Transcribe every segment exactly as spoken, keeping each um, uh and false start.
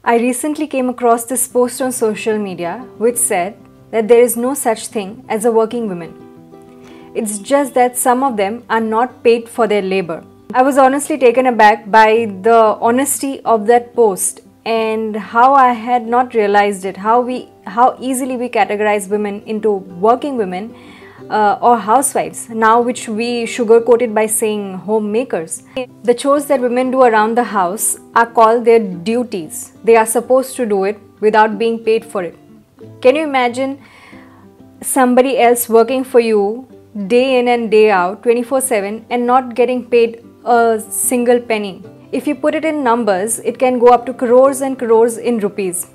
I recently came across this post on social media which said that there is no such thing as a working woman. It's just that some of them are not paid for their labor. I was honestly taken aback by the honesty of that post and how I had not realized it, how we how easily we categorize women into working women uh, or housewives, now which we sugarcoated by saying homemakers. The chores that women do around the house are called their duties. They are supposed to do it without being paid for it. Can you imagine somebody else working for you day in and day out, twenty-four seven, and not getting paid a single penny? If you put it in numbers, it can go up to crores and crores in rupees.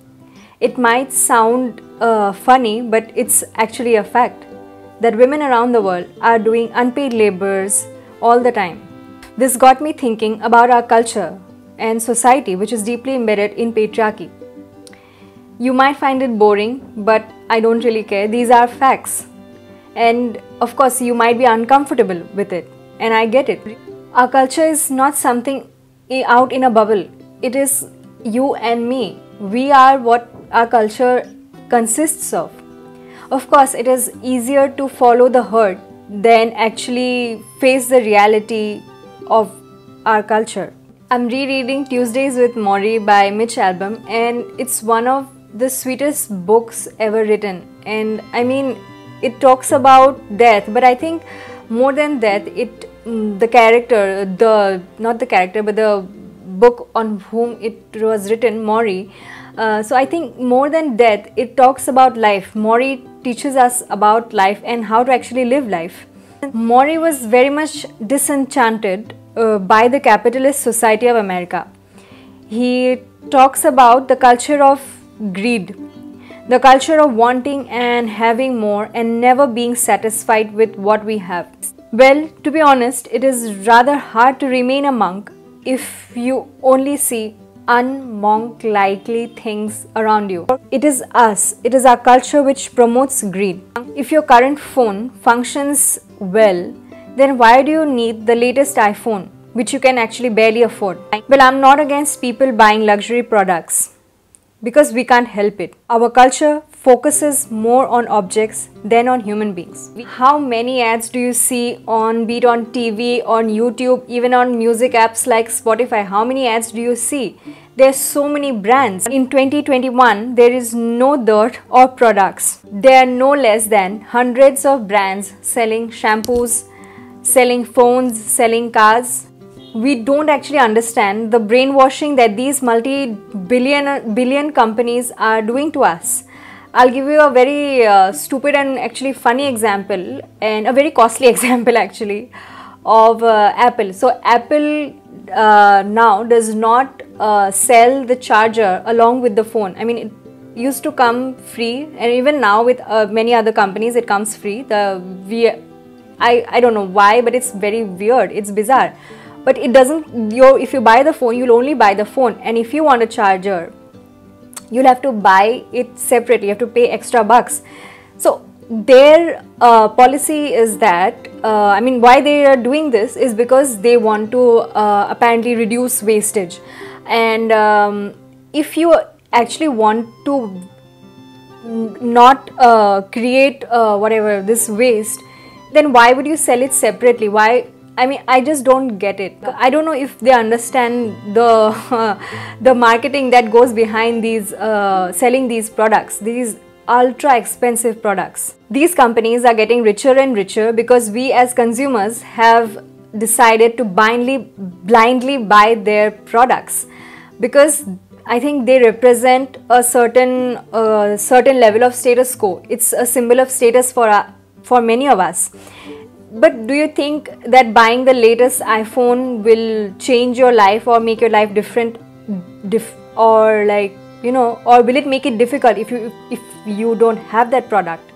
It might sound uh, funny, but it's actually a fact that women around the world are doing unpaid labors all the time. This got me thinking about our culture and society, which is deeply embedded in patriarchy. You might find it boring, but I don't really care. These are facts. And of course, you might be uncomfortable with it, and I get it. Our culture is not something out in a bubble. It is you and me. We are what our culture consists of. Of course, it is easier to follow the herd than actually face the reality of our culture. I'm rereading Tuesdays with Morrie by Mitch Albom, and it's one of the sweetest books ever written. And I mean, it talks about death, but I think more than death, it the character, the not the character, but the book on whom it was written, Morrie. Uh, so I think more than death, it talks about life. Morrie teaches us about life and how to actually live life. Morrie was very much disenchanted uh, by the capitalist society of America. He talks about the culture of greed, the culture of wanting and having more and never being satisfied with what we have. Well, to be honest, it is rather hard to remain a monk if you only see un-monk-likely things around you. It is us, it is our culture which promotes greed. If your current phone functions well, then why do you need the latest iPhone, which you can actually barely afford? Well, I'm not against people buying luxury products, because we can't help it. Our culture focuses more on objects than on human beings. How many ads do you see on, be it on T V, on YouTube, even on music apps like Spotify? How many ads do you see? There's so many brands. In twenty twenty-one, there is no dearth of products. There are no less than hundreds of brands selling shampoos, selling phones, selling cars. We don't actually understand the brainwashing that these multi-billion billion companies are doing to us. I'll give you a very uh, stupid and actually funny example, and a very costly example actually, of uh, Apple. So Apple uh, now does not uh, sell the charger along with the phone. I mean, it used to come free, and even now with uh, many other companies it comes free. The v I, I don't know why, but it's very weird, it's bizarre. But it doesn't, you if you buy the phone, you'll only buy the phone, and if you want a charger, you'll have to buy it separately, you have to pay extra bucks. So their uh, policy is that, uh, I mean, why they are doing this is because they want to uh, apparently reduce wastage. And um, if you actually want to not uh, create uh, whatever this waste, then why would you sell it separately? Why? I mean, I just don't get it. I don't know if they understand the uh, the marketing that goes behind these uh, selling these products, these ultra expensive products. These companies are getting richer and richer because we as consumers have decided to blindly blindly buy their products, because I think they represent a certain uh, certain level of status quo. It's a symbol of status for uh, for many of us. But do you think that buying the latest iPhone will change your life or make your life different, dif or like, you know, or will it make it difficult if you if you don't have that product?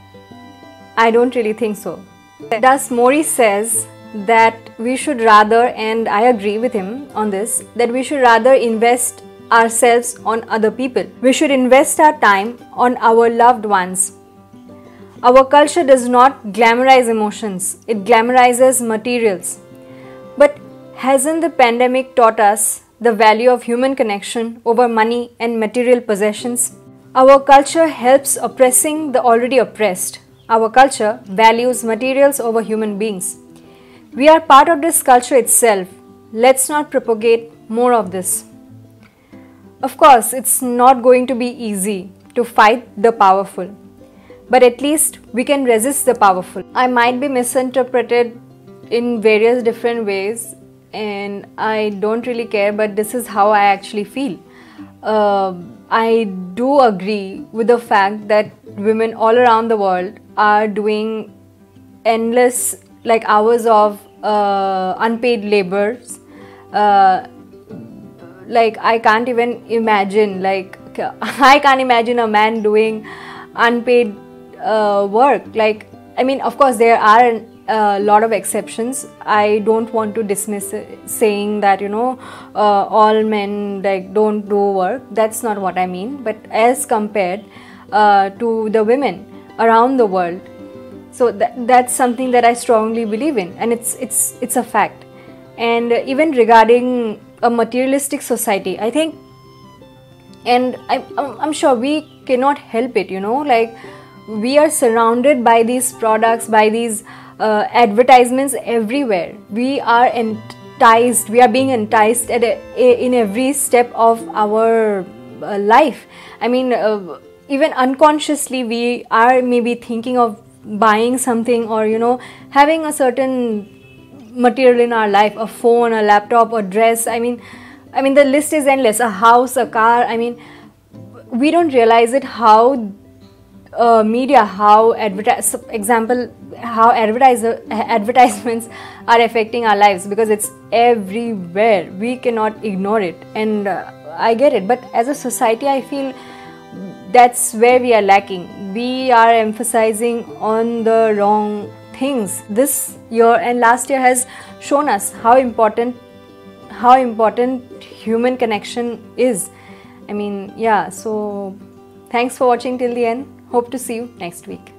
I don't really think so. Thus, Morrie says that we should rather, and I agree with him on this, that we should rather invest ourselves on other people. We should invest our time on our loved ones. Our culture does not glamorize emotions, it glamorizes materials. But hasn't the pandemic taught us the value of human connection over money and material possessions. Our culture helps oppressing the already oppressed. Our culture values materials over human beings. We are part of this culture itself. Let's not propagate more of this. Of course, it's not going to be easy to fight the powerful, but at least we can resist the powerful. I might be misinterpreted in various different ways, and I don't really care, but this is how I actually feel. Uh, I do agree with the fact that women all around the world are doing endless like hours of uh, unpaid labors. Uh, like I can't even imagine, like I can't imagine a man doing unpaid uh, work. Like, I mean, of course there are a lot of exceptions. I don't want to dismiss it, saying that, you know, uh, all men like don't do work. That's not what I mean. But as compared uh, to the women around the world, so that, that's something that I strongly believe in, and it's it's it's a fact. And even regarding a materialistic society, I think, and I, I'm sure we cannot help it, you know, like we are surrounded by these products, by these uh, advertisements everywhere. We are enticed, we are being enticed at a, a, in every step of our uh, life. I mean, uh, even unconsciously we are maybe thinking of buying something, or, you know, having a certain material in our life, a phone, a laptop, a dress. I mean, I mean the list is endless. A house, a car. I mean, we don't realize it how uh, media, how advertise, example, how advertiser advertisements are affecting our lives, because it's everywhere. We cannot ignore it, and uh, I get it. But as a society, I feel that's where we are lacking. We are emphasizing on the wrong things. This year and last year has shown us how important how important human connection is. I mean, yeah, so thanks for watching till the end. Hope to see you next week.